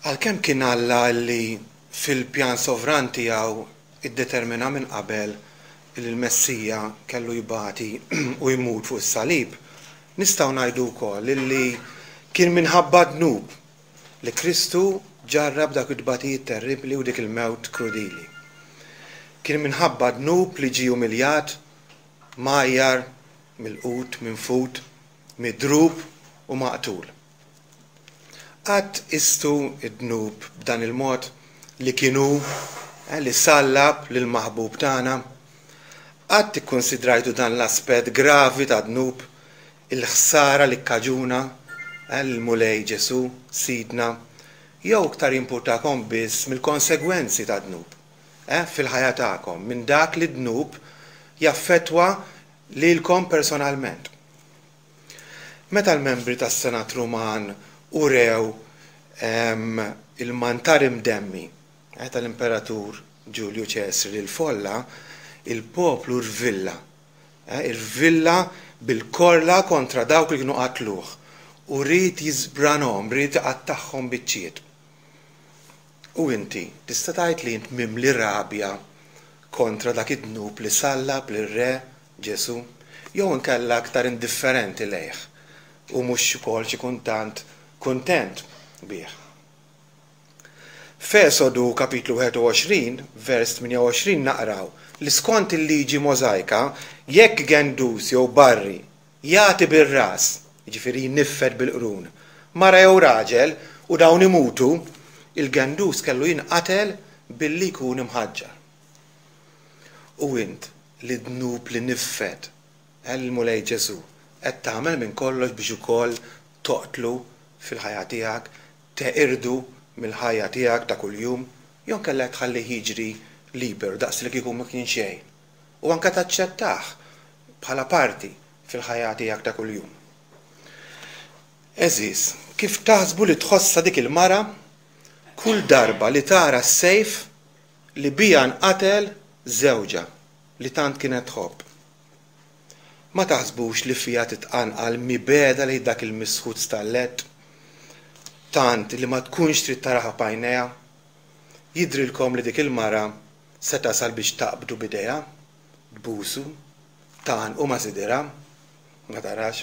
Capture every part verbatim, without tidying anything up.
Għalkemm kien Alla li fil-pjan sovran tiegħu iddetermina minn qabel li l-Messija kellu jibati u jmut fuq is-salib, nistgħu ngħidu wkoll li kien minħabba dnub li Kristu ġarrab dak id-dbatijiet terribbli u dik il-mewt krudili. Kien minħabba dnub li ġie umiljat, mgħajjar, milqut, minfut, midrub u maqtul. Qatt istu id-dnub b'dan il-mod li kienu li sallab lil maħbub tagħna, qatt ikkonsidrajtu dan l-aspett gravi ta' dnub, il-ħsara li kkaġuna l-mulej Ġesu, Sidna, jew iktar jimpurtakom biss mill-konsegwenzi ta' dnub fil-ħajja tagħkom, minn dak li dnub jaffettwa lilkom personalment. Meta l-membri tas-Senat Ruman urew il-mantar imdemmi tal-Imperatur Ġulju Ċesri l-folla, il-poplu rvilla, irvilla bil-korla kontra dawk li kienu qatluh u rrid jiżbranhom, rrid iqattaħħom biċċiet. U inti tista' tgħid li int mimli rabja kontra dak id-dnub li sallab lir-Re Ġesu, jew inkella aktar indifferenti lejh u mhux ukoll xi kuntant kuntent bih. F'Esodu kapitlu wieħed u għoxrin, vers tmien u għoxrin naqraw li skont il-liġi Możajka jekk gendus jew barri jagħti bir-ras, jiġifieri jniffed bil-qrun, mara jew raġel u dawn imutu, il-gendus kellu jinqatel billi jkun imħaġġar. U int li dnub li niffed il-mulej Ġesu qed tagħmel minn kollox biex ukoll toqtlu fil-ħajja tiegħek, teqirdu mill-ħajja tiegħek ta' kuljum, jew kellek tħallih jiġri liber daqs li kieku ma kien xejn. U anke taċċettah bħala parti fil-ħajja tiegħek ta' kuljum. Eżis, kif taħsbu li tħossa dik il-mara kull darba li tara s-sejf li bija nqatel żewġa li tant kienet tħobb. Ma taħsbux li fija titqanqal mibeda li dak il-misħud stallet, tant li ma tkunx trid taraha b'għajnejha, jidrilkom li dik il-mara se tasal biex taqbdu bidejha, tbusu, tagħanqu ma' sidirha, ma tarax.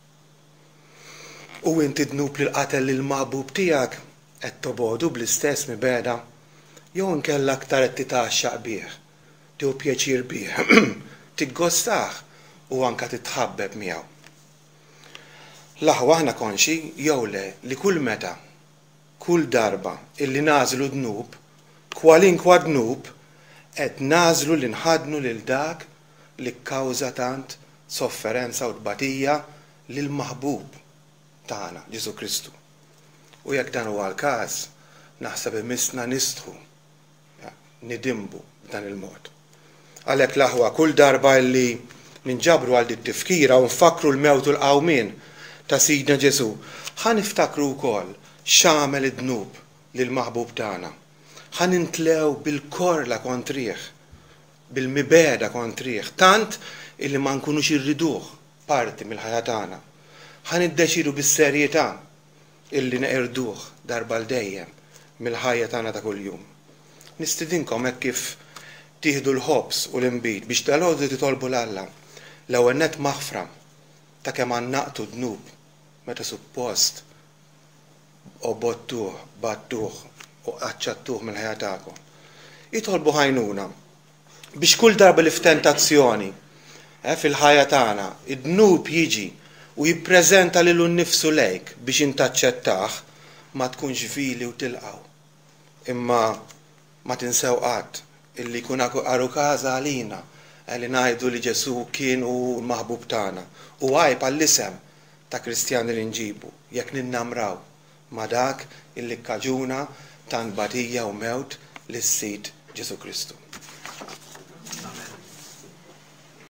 U inti dnub li l-qatel lil maħbub tiegħek qed tobodu bl-istess mibeda, jew inkella aktar qed titaxxaq bih, tieħu pjaċir bih, tiggostah u anke titħabbeb miegħu. L-aħwa aħna konxi jew le li kull meta, kull darba illi nażlu dnub, kwalinkwa dnub, qed nażlu li nħadnu lil dak li kkawża tant sofferenza u tbatija lil maħbub tagħna Ġesu Kristu. U jekk dan huwa l-każ, naħseb imissna nistħu, nidimbu b'dan il-mod. Għalhekk l-aħwa kull darba illi ninġabru għal dik tifkira u nfakru l-mewt u l-qawmien ta' Sidna Ġesu, ħa niftakru wkoll x'għamel id-dnub lill-maħbub tagħna. Ħa nintlew bil-korla kontrih, bil-mibeda kontrih, tant illi ma nkunux irriduh parti mill-ħajja tagħna. Ħa niddeċidu bis-serjetà illi neqirduh darba l dejjem mill-ħajja tagħna ta' kuljum. Nistidinkom hekk kif tieħdu l-ħobs u l-inbit biex dalgħodu titolbu l-Alla l-ewwel nett maħfra ta' kemm għannaqtu dnub meta suppost obottuh, battuh u aċċattuh mill-ħajja tagħkom. Itolbu ħajnuna biex kull darba li f'tentazzjoni fil-ħajja tagħna id-dnub jiġi u jippreżenta lilu nnifsu lejk biex intaċċettah ma tkunx vili u tilqaw. Imma ma tinsew qatt illi jkun qaru każa għalina li ngħidu li Ġesu kien hu l-maħbub tagħna u għajb għall-isem ta' Kristjani li nġibu jekk ninnamraw ma' dak illi kkaġuna tant batija u mewt lis-Sid Ġesu Kristu.